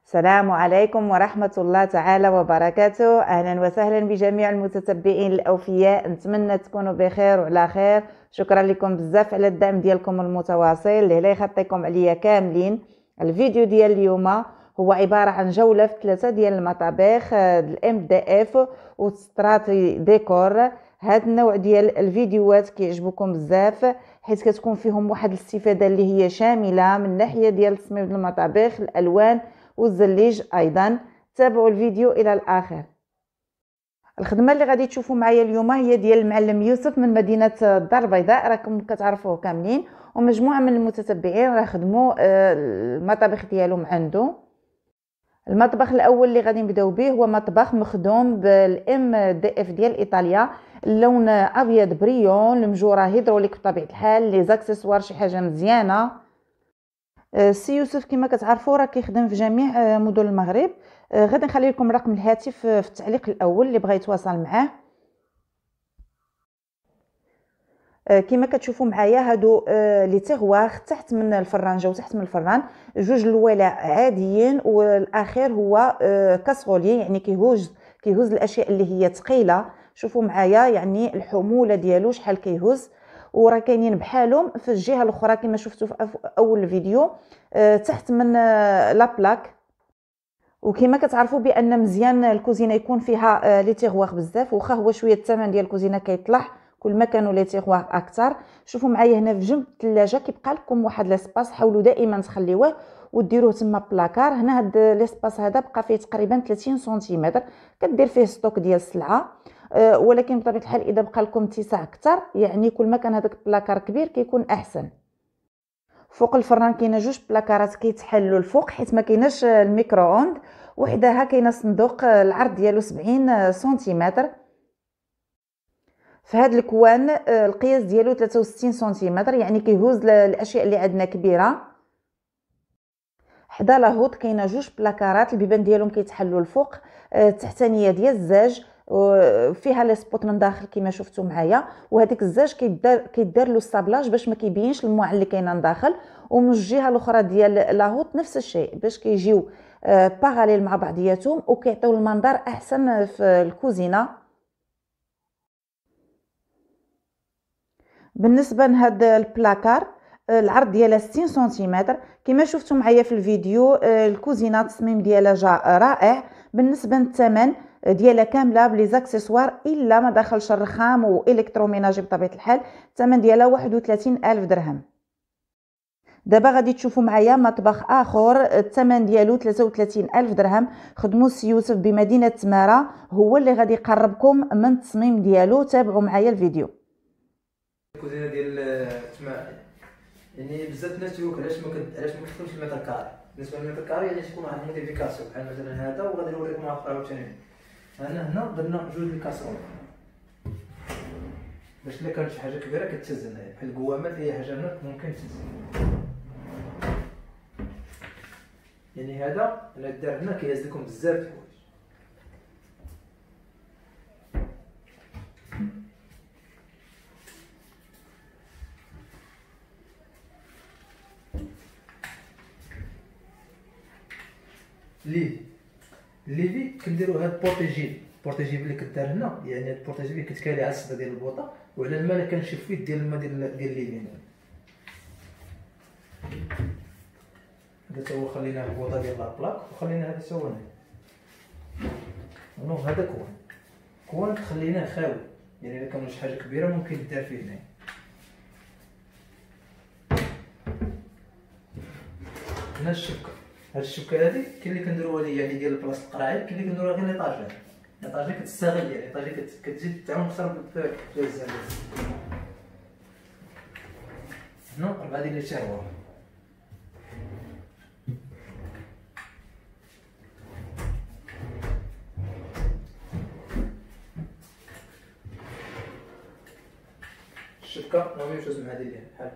السلام عليكم ورحمة الله تعالى وبركاته. أهلا وسهلا بجميع المتتبعين الأوفياء، نتمنى تكونوا بخير وعلى خير. شكرا لكم بزاف على الدعم ديالكم المتواصل اللي لا يخطيكم عليا كاملين. الفيديو ديال اليوم هو عبارة عن جولة في 3 ديال المطابخ الام دي اف وستراتي ديكور. هذا النوع ديال الفيديوهات كيعجبكم بزاف حيت كتكون فيهم واحد الاستفادة اللي هي شاملة من ناحية ديال تصميم المطابخ، الألوان والزليج ايضا. تابعوا الفيديو الى الاخر. الخدمه اللي غادي تشوفوا معايا اليوم هي ديال المعلم يوسف من مدينه الدار البيضاء، راكم كتعرفوه كاملين، ومجموعه من المتتبعين راه خدموا المطابخ ديالهم عنده. المطبخ الاول اللي غادي نبداو به هو مطبخ مخدوم بالام دي اف ديال ايطاليا، اللون ابيض بريون، المجوره هيدروليك بطبيعه الحال، لي زاكسيسوار شي حاجه مزيانه. السي يوسف كما كتعرفوا راه كيخدم في جميع مدن المغرب. غادي نخلي لكم رقم الهاتف في التعليق الاول اللي بغى يتواصل معاه. كما كتشوفوا معايا هادو لي تيغوار تحت من الفران، جاو تحت من الفران، جوج الولاء عاديين والاخير هو كاسرولي، يعني كيهوز الاشياء اللي هي ثقيله. شوفوا معايا يعني الحموله ديالو شحال كيهوز، وراه كاينين بحالهم في الجهه الاخرى كما شفتوا في اول الفيديو تحت من لا بلاك. وكما كتعرفوا بان مزيان الكوزينه يكون فيها لي تيغوار بزاف، واخا هو شويه الثمن ديال الكوزينه كيطلع كل ما كانوا لي تيغوار اكثر. شوفوا معايا هنا في جنب الثلاجه كيبقى لكم واحد لاسباس، حاولوا دائما تخليوه وديروه تما بلاكار. هنا هاد لاسباس هذا بقى فيه تقريبا 30 سنتيمتر، كدير فيه ستوك ديال السلعه. ولكن بطبيعه الحال اذا بقى لكم اتساع اكثر، يعني كل ما كان هذاك البلاكار كبير كيكون احسن. فوق الفران كاينه جوج بلاكارات كيتحلوا الفوق حيت ما كايناش الميكرووند، وحدها كاينه صندوق العرض ديالو 70 سنتيمتر. في هذا الكوان القياس ديالو 63 سنتيمتر، يعني كيهوز الاشياء اللي عندنا كبيره. حدا لاهوت كاينه جوج بلاكارات البيبان ديالهم كيتحلوا الفوق، التحتانيه ديال الزاج فيها لي سبوت من داخل كما شفتوا معايا، وهذيك الزاج كيدار له الصابلاج باش ما كيبينش الموع اللي كاينه من داخل. ومن الجهه الاخرى ديال لاهوت نفس الشيء باش كيجيو باغاليل مع بعضياتهم وكيعطيو المنظر احسن في الكوزينه. بالنسبه لهاد البلاكار العرض ديالها 60 سنتيمتر كما شفتوا معايا في الفيديو. الكوزينه التصميم ديالها جا رائع. بالنسبه للثمن ديالها كامله بلي زاكسيسوار الا ما دخلش الرخام والكتروميناجي بطبيعه الحال، الثمن ديالها 31,000 درهم. دابا غادي تشوفوا معايا مطبخ اخر الثمن ديالو 33,000 درهم، خدمو السي يوسف بمدينه تماره، هو اللي غادي يقربكم من التصميم ديالو. تابعوا معايا الفيديو. الكوزينه ديال يعني بزاف الناس تيقولوا علاش ما كتخدمش المتر كاري. بالنسبه للمتر كاري يعني تكون واحد الموديفيكاسيون بحال مثلا هذا، وغادي نوريكم واحد اخر عاوتاني. هنا درنا جوج ديال الكاسرول باش الا كانت شي حاجه كبيره كتهز هنايا بحال القوامات، اي حاجه هنا ممكن تهز. يعني هذا الا دار هنا كيهز لكم بزاف د الحوايج. ليفي كنديروا هاد بورتيجيب اللي كدار هنا، يعني هاد البورتيجيب كتكالي على الصدا ديال البوطه، وعلى الماء كنشوف فيه ديال الماء ديال ليفي. هذا تا هو خلينا البوطه ديال لابلاك وخلينا هذا تا هو هنا. هذا كوان خليناه خاوي، يعني الا كان شي حاجه كبيره ممكن دار فيه هنايا. هنا الشبكه، هاد الشبكه هادي كاين اللي كنديروها يعني ديال البلاصه القراعي، كاين اللي كنديروها غير ليطاجير. ليطاجير كتستغل، يعني ليطاجير كتزيد تعاون اكثر في الزاويه. هنا 4 ديال التهوى. الشبكه ما ميمشوش مع هادي ديال بحال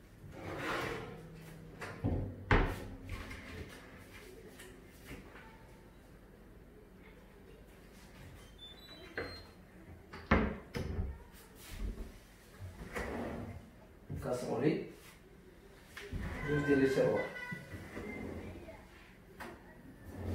كاسرولي جوج ديال لي تيغوار.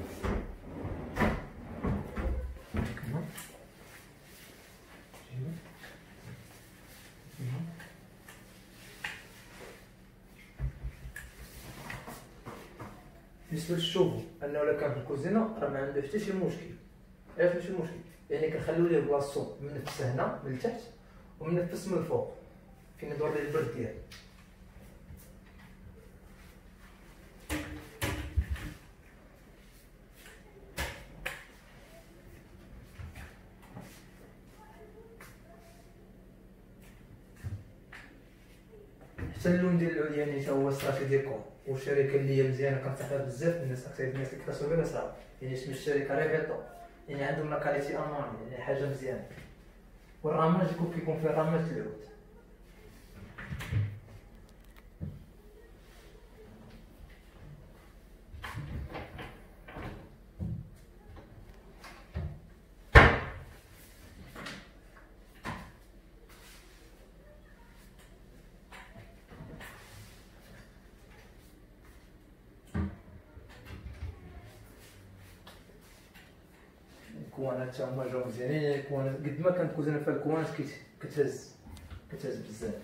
بالنسبه للشوفو انه الا كان في الكوزينه راه ما عنده حتى شي مشكل. علاش ماشي مشكل؟ يعني كنخليو ليه بلاصتو منفس هنا من التحت ومنفس من الفوق فين يدور ليه البرد ديالو. حتى اللون ديال العرياني حتى هو استراتيجي ديال الكون، والشركه اللي هي مزيانه كنرتاح لها بزاف الناس، اكثر الناس اللي كيتصلوا بها صعب يعني اسم الشركه ريفيتو، يعني عندهم لا كاليتي الماني، يعني حاجه مزيانه. والرماج كيكون فيه رماج العود. الكوانات تا هما جاو مزيانين، يعني الكوانات قد ما كانت كوزينه فيها الكوانات كتهز بزاف.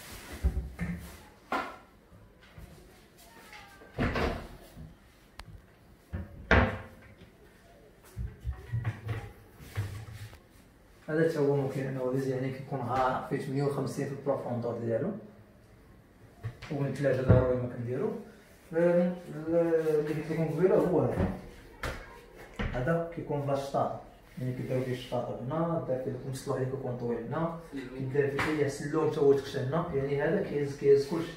هذا تا هو ممكن انه يعني كيكون غارق فيه 150 في البروفوندور ديالو، ومن الثلاجه ضروري ما كنديرو. اللي قلت لكم قبيله هو هذا كيكون بلا شطاط، يعني كيديرو فيه الشطاط هنا، دار فيه المسطوح اللي كيكون طويل هنا، دار فيه السلوم تا هو تكشى هنا، يعني هذا كيهز كلشي.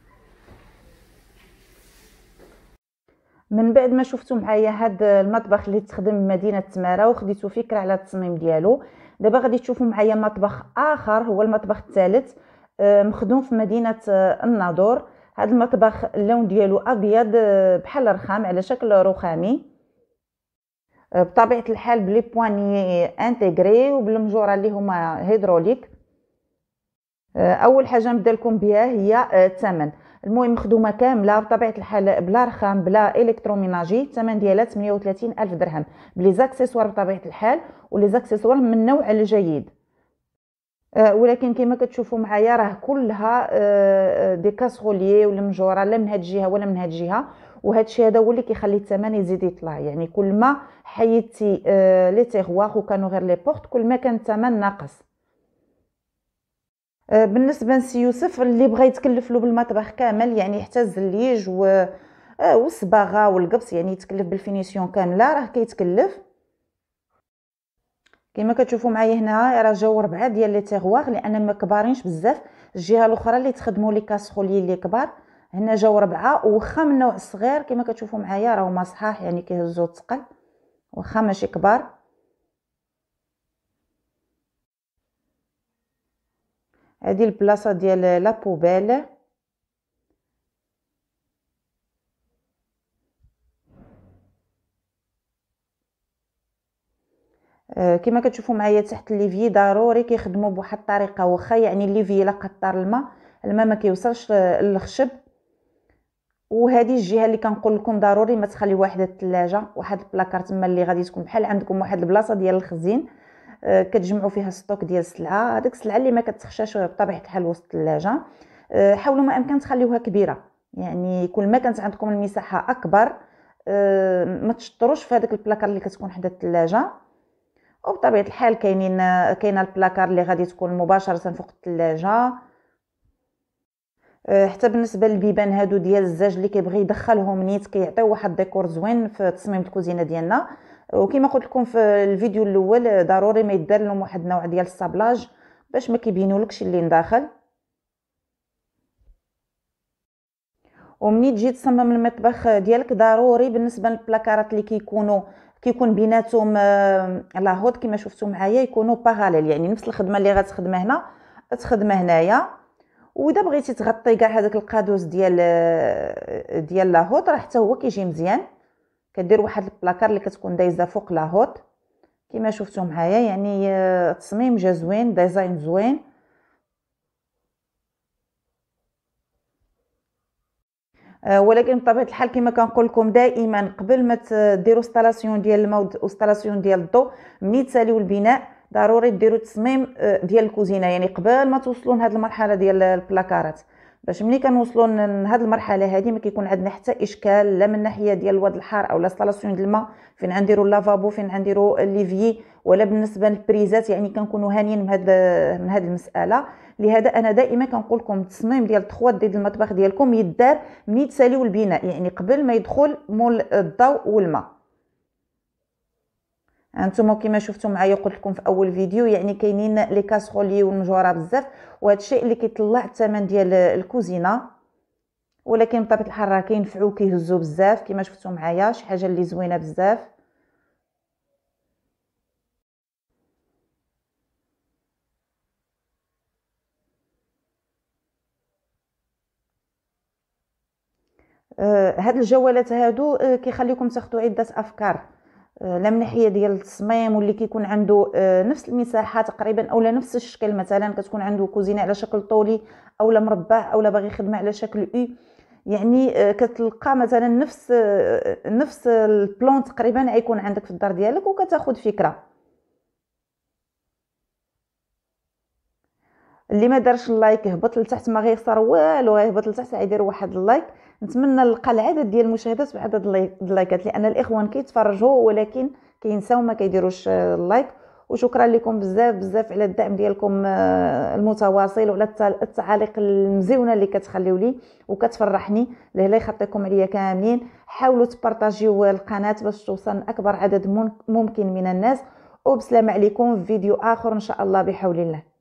من بعد ما شفتوا معايا هذا المطبخ اللي تخدم مدينه تماره وخديتوا فكره على التصميم ديالو، دابا غادي تشوفوا معايا مطبخ اخر هو المطبخ الثالث مخدوم في مدينه الناظور. هذا المطبخ اللون ديالو ابيض بحال الرخام على شكل رخامي، بطبيعه الحال بلي بواني انتغري وبالمجوره اللي هما هيدروليك. اول حاجه نبدا لكم بها هي الثمن. المهم مخدومه كامله بطبيعه الحال بلا رخام بلا الكتروميناجي، الثمن ديالها 38 الف درهم بلي زاكسيسوار بطبيعه الحال، ولي زاكسيسوار من النوع الجيد. ولكن كما كتشوفوا معايا راه كلها دي كاسروليي ولا مجوره لا من هاد الجهه ولا من هاد الجهه، وهذا الشيء هذا هو اللي كيخلي الثمن يزيد يطلع. يعني كل ما حيدتي لي تيغواغ وكانوا غير لي بورت كل ما كان الثمن ناقص. بالنسبه لسي يوسف اللي بغى يتكلف له بالمطبخ كامل، يعني حتى الزليج والصباغه والقبص، يعني يتكلف بالفينيسيون كامله، راه كيتكلف. كما كتشوفوا معايا هنا راه جاو 4 ديال لي تيغواغ لان ما كبارينش بزاف. الجهه الاخرى اللي تخدموا لي كاسرولي اللي كبار، هنا جاو 4 وخا من النوع الصغير كما كتشوفوا معايا راهما صحاح، يعني كيهزوا الثقل واخا ماشي كبار. هذه البلاصه ديال لا بوبيل. كما كتشوفوا معايا تحت الليفي ضروري كيخدموا بواحد الطريقه، واخا يعني الليفي الا قطر الماء ما كيوصلش للخشب. وهذه الجهه اللي كنقول لكم ضروري ما تخليو واحد الثلاجه، واحد البلاكار تما اللي غادي تكون بحال عندكم واحد البلاصه ديال الخزين كتجمعوا فيها ستوك ديال السلعه. هذيك السلعه اللي ما كتخشاش بطبيعه الحال وسط الثلاجه حاولوا ما امكن تخليوها كبيره، يعني كل ما كانت عندكم المساحه اكبر ما تشطروش في هذاك البلاكار اللي كتكون حدا الثلاجه. وبطبيعه الحال كاينه البلاكار اللي غادي تكون مباشره فوق الثلاجه. حتى بالنسبه للبيبان هادو ديال الزاج اللي كيبغي يدخلهم نيت كيعطيو واحد ديكور زوين في تصميم الكوزينه ديالنا. وكما قلت لكم في الفيديو الاول ضروري ما يدار لهم واحد النوع ديال الصابلاج باش ما كيبينولكش اللي نداخل. ومني تجي تصمم المطبخ ديالك ضروري بالنسبه للبلاكارات اللي كيكون بيناتهم لاهوت كما شفتوا معايا يكونوا باراليل، يعني نفس الخدمه اللي غتخدمها هنا تخدمها هنايا. واذا بغيتي تغطي كاع هذاك القادوس ديال لاهوت راه حتى هو كيجي مزيان، كدير واحد البلاكار اللي كتكون دايزه فوق لاهوت كما شفتوا معايا. يعني التصميم جا زوين، ديزاين زوين. ولكن بطبيعه الحال كما كنقول لكم دائما قبل ما ديروا انستالاسيون ديال الماء وانستالاسيون ديال الضوء، ملي تساليو البناء ضروري ديروا تصميم ديال الكوزينه، يعني قبل ما توصلوا لهاد المرحله ديال البلاكارات باش ملي كنوصلوا لهاد المرحله هذه ما كيكون عندنا حتى اشكال لا من ناحيه ديال الواد الحار او لاستالاسيون ديال الماء، فين غنديروا اللافابو، فين غنديروا ليفيي، ولا بالنسبه للبريزات. يعني كنكونوا هانيين من هاد المساله. لهذا انا دائما كنقول لكم التصميم ديال التخوات ديال المطبخ ديالكم يدار ملي تساليو البناء، يعني قبل ما يدخل مول الضوء والماء. هانتوما كما شفتوا معايا قلت لكم في اول فيديو، يعني كاينين لي كاسرولي والمجوره بزاف، وهذا الشيء اللي كيطلع الثمن ديال الكوزينه، ولكن بطبيعه الحال راه كينفعوا كيهزوا بزاف كما شفتوا معايا، شي حاجه اللي زوينه بزاف. هاد الجوالات هادو كيخليكم تاخذوا عده افكار، لا من ناحيه ديال التصميم، واللي كيكون عنده نفس المساحه تقريبا اولا نفس الشكل، مثلا كتكون عنده كوزينه على شكل طولي اولا مربع اولا باغي يخدم على شكل او، يعني كتلقى مثلا نفس البلون تقريبا غيكون عندك في الدار ديالك وكتاخذ فكره. اللي ما دارش اللايك هبط لتحت، ما غيخسر والو، غيهبط لتحت غيدير واحد اللايك. نتمنى نلقى العدد ديال المشاهدات بعدد اللايكات، لان الاخوان كيتفرجوا ولكن كينساو ما كيديروش اللايك. وشكرا لكم بزاف بزاف على الدعم ديالكم المتواصل، وعلى التعاليق المزيونه اللي كتخليو لي وكتفرحني. الله يخطيكم عليا كاملين. حاولوا تبارطاجيو القناه باش توصل اكبر عدد ممكن من الناس. وبسلام عليكم في فيديو اخر ان شاء الله بحول الله.